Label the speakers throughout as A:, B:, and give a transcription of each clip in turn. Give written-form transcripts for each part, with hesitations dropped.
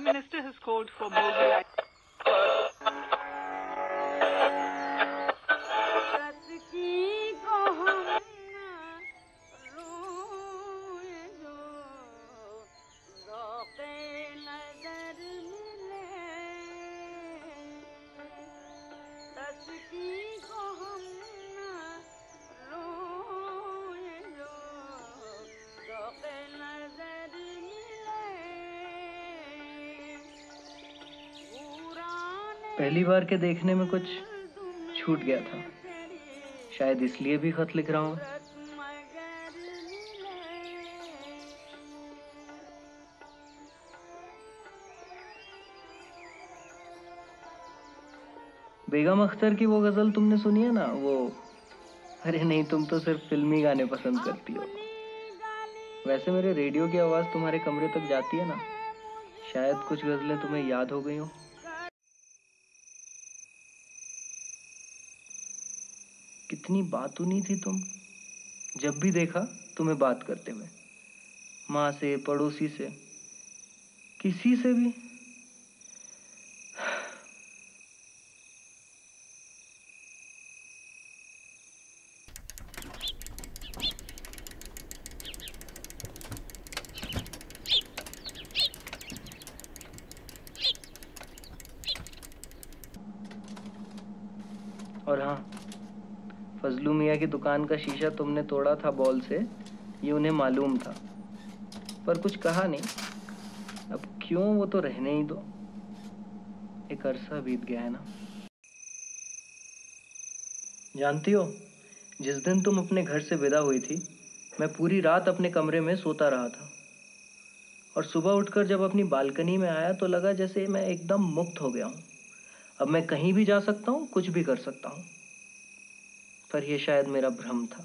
A: Minister has called for mobilization.
B: पहली बार के देखने में कुछ छूट गया था, शायद इसलिए भी खत लिख रहा हूं। बेगम अख्तर की वो गजल तुमने सुनी है ना, वो अरे नहीं, तुम तो सिर्फ फिल्मी गाने पसंद करती हो। वैसे मेरे रेडियो की आवाज तुम्हारे कमरे तक जाती है ना, शायद कुछ गजलें तुम्हें याद हो गई हो। कितनी बातूनी थी तुम, जब भी देखा तुम्हें बात करते हुए, माँ से, पड़ोसी से, किसी से भी। और हाँ, फजलू मियाँ की दुकान का शीशा तुमने तोड़ा था बॉल से, ये उन्हें मालूम था, पर कुछ कहा नहीं। अब क्यों, वो तो रहने ही दो, एक अरसा बीत गया है ना। जानती हो, जिस दिन तुम अपने घर से विदा हुई थी, मैं पूरी रात अपने कमरे में सोता रहा था, और सुबह उठकर जब अपनी बालकनी में आया तो लगा जैसे मैं एकदम मुक्त हो गया हूँ। अब मैं कहीं भी जा सकता हूँ, कुछ भी कर सकता हूँ। पर यह शायद मेरा भ्रम था।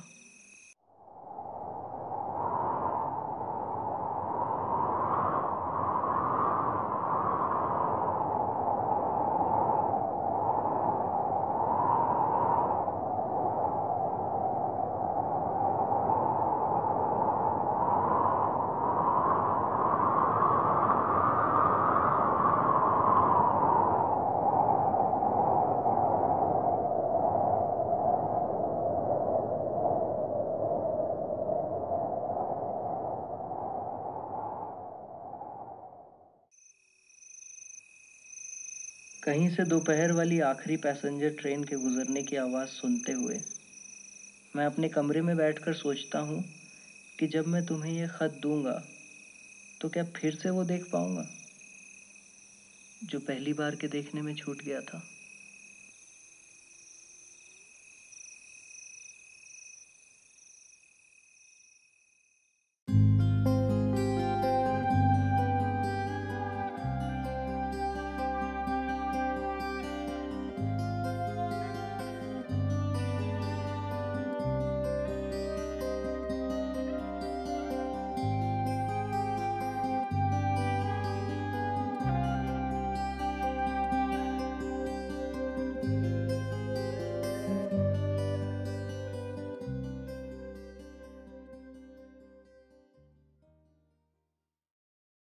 B: कहीं से दोपहर वाली आखिरी पैसेंजर ट्रेन के गुजरने की आवाज़ सुनते हुए मैं अपने कमरे में बैठकर सोचता हूँ कि जब मैं तुम्हें यह खत दूंगा तो क्या फिर से वो देख पाऊंगा जो पहली बार के देखने में छूट गया था।